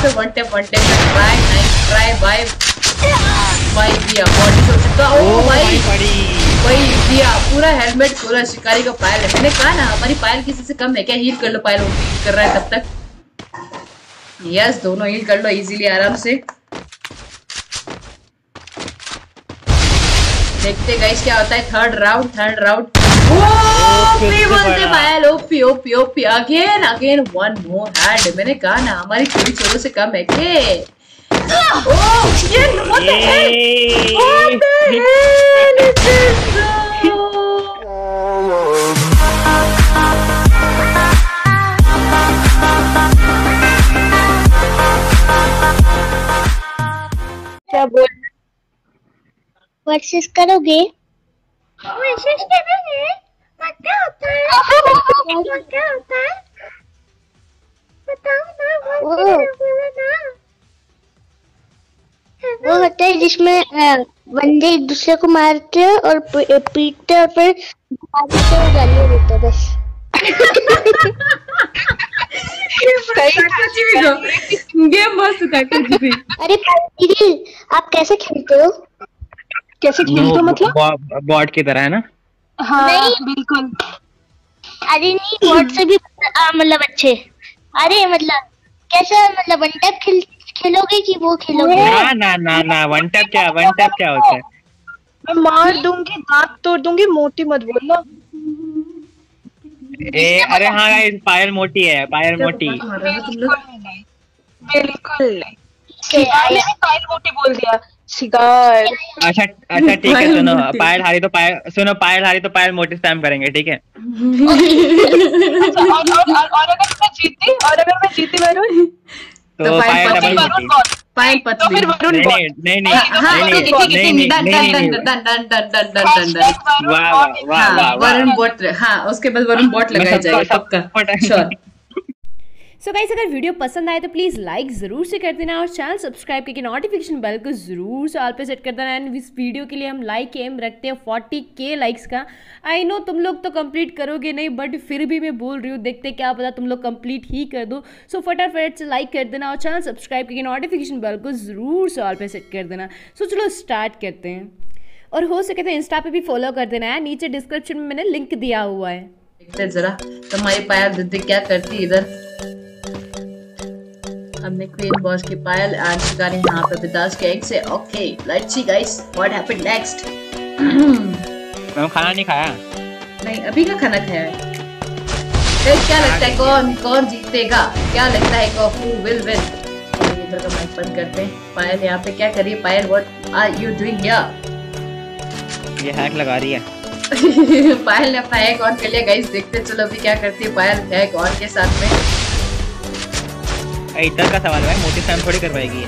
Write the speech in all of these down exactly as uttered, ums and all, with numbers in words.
पे one tap one tap का try, nice try by भाई दिया बॉडी शॉट का। ओ भाई भाई दिया पूरा हेलमेट पूरा शिकारी का पायल है। मैंने कहा ना हमारी पायल किसी से कम है क्या? हील कर लो, पायल हील कर रहा है तब तक। यस दोनों हील कर लो इजीली आराम से। देखते गाइस क्या होता है third round. Third round OP बोलते Payal, OP OP OP again again one more head. मैंने कहा ना हमारी थोड़ी छोरों से कम है के। Oh shit! What the hell? What the hell is this, bro? क्या बोल? वर्सेस करोगे? वर्सेस करोगे? क्या होता है? क्या होता है? बताओ ना, बोलो ना। वो होता है जिसमें बंदे एक दूसरे को मारते हैं और पीटते हैं और फिर गालियां देते हैं बस। गेम मस्त था भी। अरे दीदी आप कैसे खेलते हो? कैसे खेलते हो मतलब? बॉट की तरह है ना? हाँ नहीं बिल्कुल। अरे नहीं बॉट से भी मतलब अच्छे। अरे मतलब कैसा मतलब वन टैप खेल खेलोगे कि वो खेलोगे? ना ना ना ना वन टैप क्या वन टैप क्या होता है? मैं मार दूंगी, दांत तोड़ दूंगी, मोटी मत बोलना। ए अरे हाँ गाइस पायल मोटी है, पायल मोटी। बिल्कुल नहीं। शिकार मैंने पायल मोटी बोल दिया। शिकार अच्छा अच्छा ठीक है सुनो, पायल हारी तो पायल सुनो पायल हारी तो पायल मोटी स्पैम करेंगे ठीक है। और, और, और, और अगर मैं जीती और अगर मैं जीती वरुण तो पायल डबल मोटी, पायल पतली। फिर वरुण नहीं नहीं नहीं नहीं वाह वाह वाह वरुण बॉट। हाँ उसके बाद वरुण बॉट लगाया जाएगा पक्का श्योर। सो गाइस अगर वीडियो पसंद आए तो प्लीज़ लाइक ज़रूर से कर देना और चैनल सब्सक्राइब करके नोटिफिकेशन बेल को ज़रूर से ऑल पे सेट कर देना। एंड इस वीडियो के लिए हम लाइक एम रखते हैं फोर्टी के लाइक्स का। आई नो तुम लोग तो कंप्लीट करोगे नहीं बट फिर भी मैं बोल रही हूँ, देखते क्या पता तुम लोग कंप्लीट ही कर दो। सो फटाफट से लाइक कर देना और चैनल सब्सक्राइब करके नोटिफिकेशन बेल को ज़रूर से ऑल पे सेट कर देना। सो चलो स्टार्ट करते हैं। और हो सके तो इंस्टा पे भी फॉलो कर देना है, नीचे डिस्क्रिप्शन में मैंने लिंक दिया हुआ है। देखते जरा तुम्हारी पायल दीदी क्या करती इधर। हमने क्वीन बॉस की पायल आज शिकारी यहाँ पे बिताज के एग से। Okay let's see guys what happened next. मैंने खाना नहीं खाया। नहीं अभी का खाना खाया है। ए, क्या लगता है कौन कौन जीतेगा? क्या लगता है को हु विल विन? इधर का माइक बंद करते हैं। पायल यहाँ पे क्या कर रही है? Payal what are you doing here? ये हैक लगा रही है। पायल ने अपना हैक ऑन कर लिया गाइस। देखते चलो अभी क्या करती है पायल हैक ऑन के साथ में। इधर का सवाल है मोटी स्पैम थोड़ी कर पाएगी।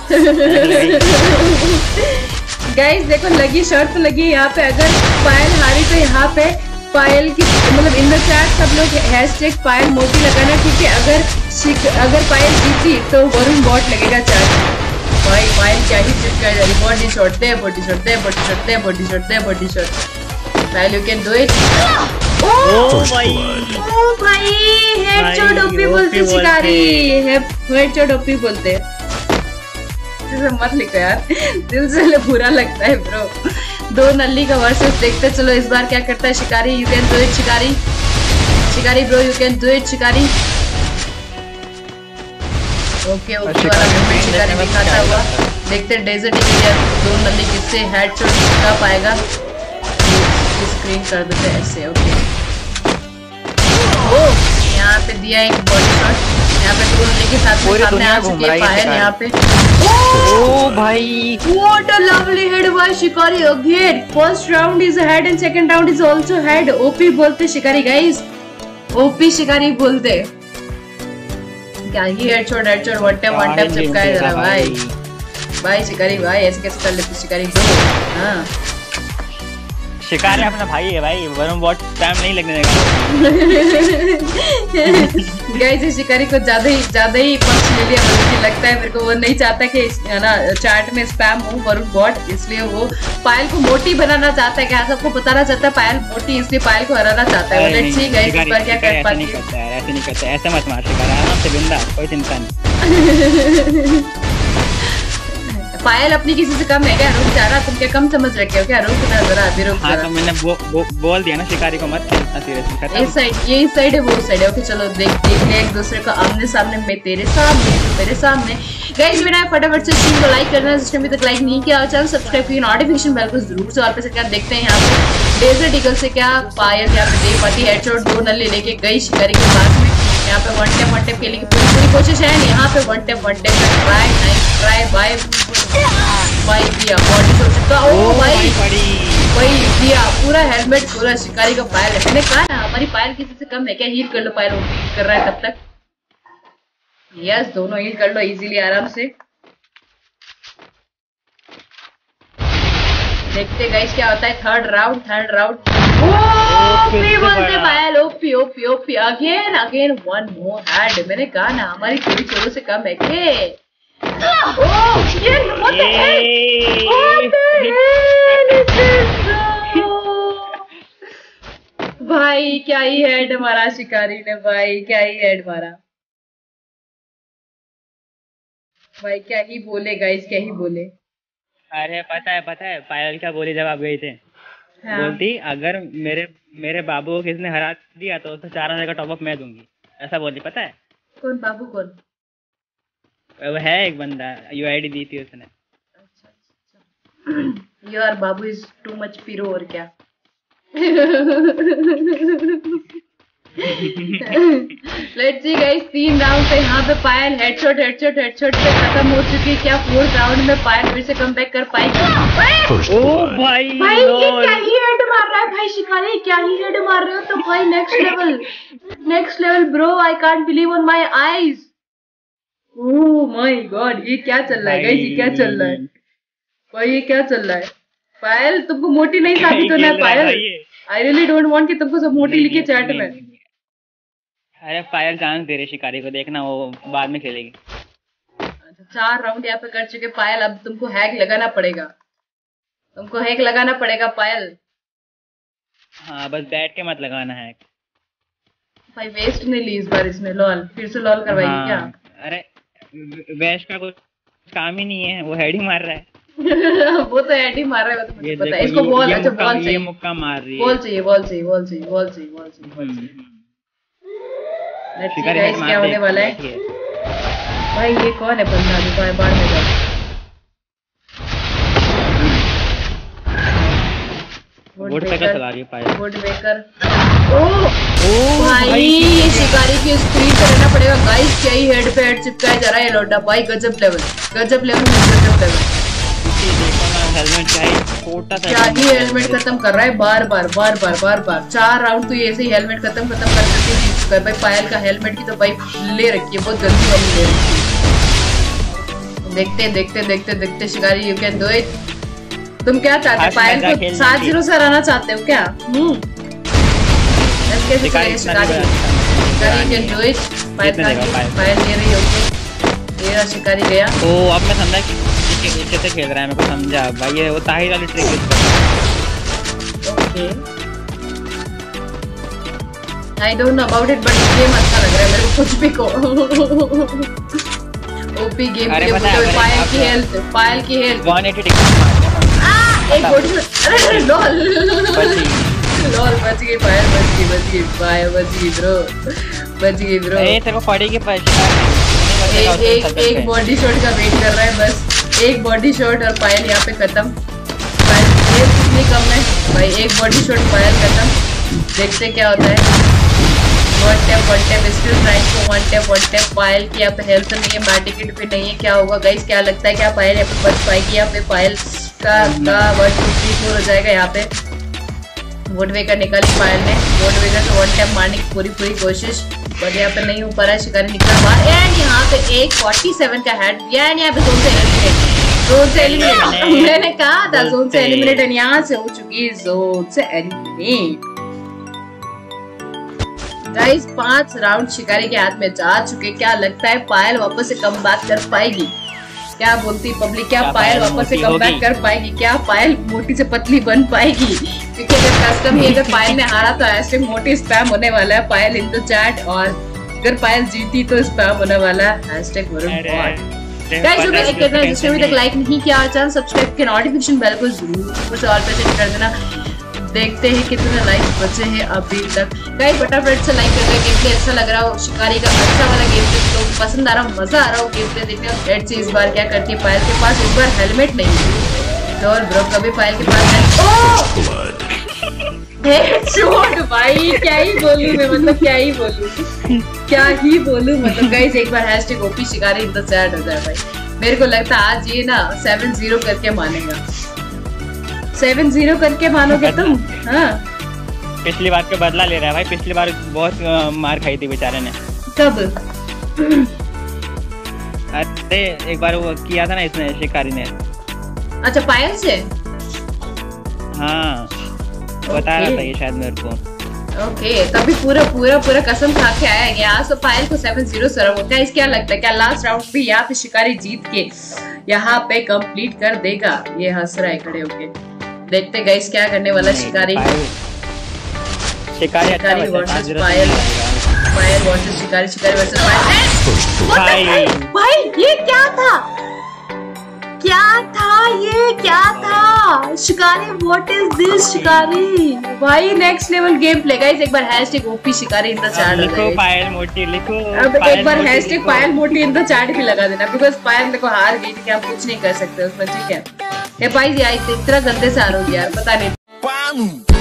गाइस देखो लगी शर्त लगी यहाँ पे, अगर पायल हारी तो यहाँ पे पायल की मतलब इन द चैट सब लोग हैशटैग पायल मोटी लगाना क्योंकि अगर अगर पायल जीती तो वरुण बॉट लगेगा चैट। भाई पायल क्या ही चेक कर रही। बॉडी शॉट दे बॉडी शॉट दे बॉडी शॉट दे बॉडी शॉट दे body shot. Payal you can do it. ओ भाई ओ भाई हेडशॉट ओपी बोलते शिकारी। हेडशॉट ओपी बोलते ऐसे मत लिखो यार, दिल से बुरा लगता है ब्रो। दो नल्ली का वर्सेस देखते चलो इस बार क्या करता है शिकारी। You can do it Shikari. Shikari bro you can do it Shikari. Okay okay वाला मूवमेंट शिकारी दिखाता हुआ। देखते डेजर्ट एरिया दो नल्ली किससे हेडशॉट कर पाएगा। स्क्रीन कर देते ऐसे। ओके ओ यहाँ पे दिया एक बॉडी शॉट। यहाँ पे टूल के साथ में सामने आ चुकी है पायल यहाँ पे। ओ भाई what a lovely head by Shikari again. First round is a head and second round is also head. OP बोलते शिकारी गाइस, ओपी शिकारी बोलते। क्या ही headshot headshot one tap one tap चिपकाया जरा भाई। भाई शिकारी भाई ऐसे कैसे कर लेते शिकारी ब्रो। हां शिकारी अपना भाई है भाई, वरुण बहुत टाइम नहीं लगने देगा। गाइस इस शिकारी को ज्यादा ही ज्यादा ही पक्ष ले लिया, मुझे लगता है मेरे को वो नहीं चाहता कि है ना चैट में स्पैम हो वरुण बॉट, इसलिए वो पायल को मोटी बनाना चाहता है। क्या सबको बताना चाहता है पायल मोटी, इसलिए पायल को हराना चाहता है। लेट्स सी गाइस इस बार क्या कर पाती है। ऐसे नहीं करता, ऐसे मत मार शिकारी, आराम से बिंदास, कोई चिंता नहीं। पायल अपनी किसी से कम है क्या? रुक जा रहा, तुम क्या कम समझ रखे हो क्या? रुक ना जरा, अभी रुक हाँ, जरा। तो मैंने बो, बो, बोल दिया ना शिकारी को मत खेलना सीरियसली, खत्म। इस साइड, ये इस साइड है, वो साइड है। ओके चलो देख देख ले एक दूसरे को आमने सामने, मैं तेरे सामने तू मेरे सामने। गाइस बिना फटाफट से स्ट्रीम को लाइक करना, जिसने अभी तक लाइक नहीं किया और चैनल सब्सक्राइब किया, नोटिफिकेशन बेल को जरूर से ऑल पे सेट कर। देखते हैं यहाँ पे डेजर्ट ईगल से क्या पायल यहाँ पे दे पाती। हेडशॉट दो नल्ले लेके गई शिकारी के पास में। यहाँ पे वन टेप वन टेप खेलने की पूरी पूरी कोशिश है। यहाँ पे one tap one tap try nice try by भाई दिया बॉडी शॉट का। ओ भाई भाई दिया पूरा हेलमेट पूरा शिकारी का पायल है। मैंने कहा ना हमारी पायल किसी से कम है क्या? हील कर लो पायल, हील कर रहा है तब तक। यस दोनों हील कर लो इजीली आराम से। देखते गाइस क्या होता है third round. Third round OP बोलते Payal, OP OP OP again again one more head. मैंने कहा ना हमारी थोड़ी चोरों से कम है के। Oh, ये what the hell? What the hell is this? भाई क्या ही हेड मारा शिकारी ने, भाई क्या ही हेड मारा भाई, क्या ही बोले गाइस, क्या ही बोले। अरे पता है पता है पायल क्या बोली जब आप गए थे? हाँ। बोलती अगर मेरे मेरे बाबू को किसने हरा दिया तो उसको चार हजार का टॉपअप मैं दूंगी, ऐसा बोली। पता है कौन बाबू? कौन वो है? एक बंदा यू आई डी दी थी उसने। अच्छा अच्छा यार बाबू इज टू मच पीरो और क्या। लेट्स सी गाइस तीन राउंड से यहाँ पे पायल हेडशॉट हेडशॉट हेडशॉट पे खत्म हो चुकी है। क्या फोर्थ राउंड में पायल फिर से कमबैक कर पाएगी? ओ भाई भाई ये क्या ही हेड मार रहा है भाई शिकारी, क्या ही हेड मार रहे हो तो भाई। Next level next level bro, I can't believe on my eyes. Oh my god ये क्या चल रहा है गाइस, ये क्या चल रहा है भाई, ये क्या चल रहा है? पायल तुमको मोटी नहीं साबित होना है Payal. I really don't want कि तुमको सब मोटी लिखे चैट में। अरे पायल चांस दे रही शिकारी को, देखना वो बाद में खेलेगी। अच्छा चार राउंड यहाँ पे कर चुके पायल, अब तुमको हैक लगाना पड़ेगा, तुमको हैक लगाना पड़ेगा पायल। हाँ बस बैठ के मत लगाना हैक भाई। वेस्ट नहीं ली इस बार इसने, लॉल फिर से लॉल करवाएगी हाँ। क्या? अरे वेस्ट का कुछ काम ही नहीं है, वो हेड ही मार रहा है। वो तो हेड ही मार रहा है, वो तो मुझे पता है। इसको बॉल, अच्छा बॉल चाहिए, मुक्का मार रही है। बॉल चाहिए बॉल चाहिए बॉल चाहिए बॉल चाहिए बॉल चाहिए बॉल चाहिए। लेट्स सी गाइस क्या होने वाला है। भाई ये कौन है बंदा जो बाहर बाहर में जा? वुड पेकर चला रही है पायल। वुड पेकर ओह भाई ये शिकारी की स्क्रीन पे रहना पड़ेगा गाइस। क्या ही हेड पे हेड चिपकाया जा रहा है लौटा भाई। गजब लेवल गजब लेवल गजब लेवल। हेलमेट क्या ही छोटा सा, क्या ही हेलमेट खत्म कर रहा है बार बार बार बार बार बार। चार राउंड तो ऐसे ही हेलमेट खत्म खत्म कर करके जीत चुका है भाई। पायल का हेलमेट की तो भाई ले रखी है, बहुत गंदी वाली ले रखी है। देखते देखते देखते देखते शिकारी यू कैन डू इट। तुम क्या चाहते हो? पायल को सात जीरो से हराना चाहते हो क्या? हम्म कैसे चलेगा Shikari? Shikari can do it. Payal Payal ले रही होगी, ये रहा शिकारी गया। ओ अब मैं समझा कि नीचे से खेल रहा है, मेरे को समझा भाई। ये वो ताहिर वाली ट्रिक है। Okay I don't know about it but game अच्छा लग रहा है मेरे को कुछ भी को। ओपी गेम के लिए पायल की हेल्थ पायल की हेल्थ एक सौ अस्सी टिकट एक बॉडी शॉट। अरे लॉल लॉल बच गई पायल, बच गई बच गई पायल, बच गई ब्रो बच गई ब्रो। ए तेरे को पड़ेगी पायल। एक एक एक बॉडी शॉट का वेट कर रहा है बस, एक बॉडी शॉट और पायल यहाँ पे खत्म। पायल कितनी कम है भाई, एक बॉडी शॉट पायल खत्म। देखते क्या होता है। One tap one tap still trying to one tap one tap. Payal की यहाँ पे हेल्थ नहीं है, मैटिकेट भी नहीं है। क्या होगा गाइस, क्या लगता है क्या पायल यहाँ पे बच पाएगी? यहाँ पे पायल का का वन टू थ्री फोर हो जाएगा। यहाँ पे वुडवेकर निकाली पायल ने, वुडवेकर से वन टैप मारने की पूरी पूरी कोशिश, बट यहाँ पे नहीं हो पा रहा है। शिकारी निकला बाहर एंड यहाँ पे एक सैंतालीस का हेड एंड यहाँ पे दो से एलिमिनेट। जोन से एलिमिनेट, मैंने कहा था जोन से एलिमिनेट, यहाँ से हो चुकी है जोन से एलिमिनेट। गाइस पांच राउंड शिकारी के हाथ में जा चुके, क्या लगता है पायल वापस से कमबैक कर पाएगी? क्या बोलती पब्लिक, क्या पायल वापस से कमबैक कर पाएगी? क्या पायल मोटी से पतली बन पाएगी? क्योंकि अगर कस्टम ही अगर पायल ने हारा तो हैशटैग मोटी स्पैम होने वाला है पायल इन द चैट, और अगर पायल जीती तो स्पैम होने वाला है हैशटैग वरुण बॉट। गाइस जो एक करना है जिसने अभी तक लाइक नहीं किया चैनल सब्सक्राइब के नोटिफिकेशन बेल को जरूर से ऑल पे सेट कर देना। देखते हैं कितने लाइक बचे हैं अभी तक। गाइस फटाफट से लाइक कर दो, गेम प्ले अच्छा लग रहा हो, शिकारी का अच्छा वाला गेम प्ले तो पसंद आ रहा हो, मजा आ रहा हो गेम प्ले देखने में। हेड से इस बार क्या करती है पायल के पास, इस बार हेलमेट नहीं है तो और ब्रो कभी पायल के पास नहीं। ओह हेडशॉट भाई, क्या ही बोलूं मैं, मतलब क्या ही बोलूं क्या ही बोलूं मतलब। गाइस एक बार हैशटैग ओपी शिकारी इन द चैट हो जाए भाई। मेरे को लगता है आज ये ना सेवन जीरो करके मानेगा, सेवन जीरो करके मानोगे तुम? हाँ पिछली बार का बदला ले रहा है भाई, पिछली बार बहुत मार खाई थी बेचारे ने। कब? अरे एक बार वो किया था ना इसने शिकारी ने। अच्छा पायल से? हाँ बता रहा था ये शायद मेरे को। ओके तभी पूरा पूरा पूरा कसम खा के आया है आज तो पायल को सेवन जीरो सर्व होता है। इस क्या लगता है क्या लास्ट राउंड भी यहाँ पे शिकारी जीत के यहाँ पे कंप्लीट कर देगा? ये हंस रहा है खड़े होके। देखते गाइस क्या करने वाला शिकारी। शिकारी शिकारी वर्सेस पायल, पायल वर्सेस शिकारी, शिकारी वर्सेस पायल। भाई भाई ये क्या था, क्या था ये, क्या था शिकारी? व्हाट इज दिस शिकारी भाई? Next level game play. Guys एक बार हैशटैग ओपी शिकारी इन द चैट लिखो, पायल मोटी लिखो। अब एक बार हैशटैग पायल मोटी इन द चैट भी लगा देना, बिकॉज़ पायल देखो हार गई थी, हम कुछ नहीं कर सकते उसमें, ठीक है? ये भाई ये इतना गंदे से हारोगी यार, पता नहीं।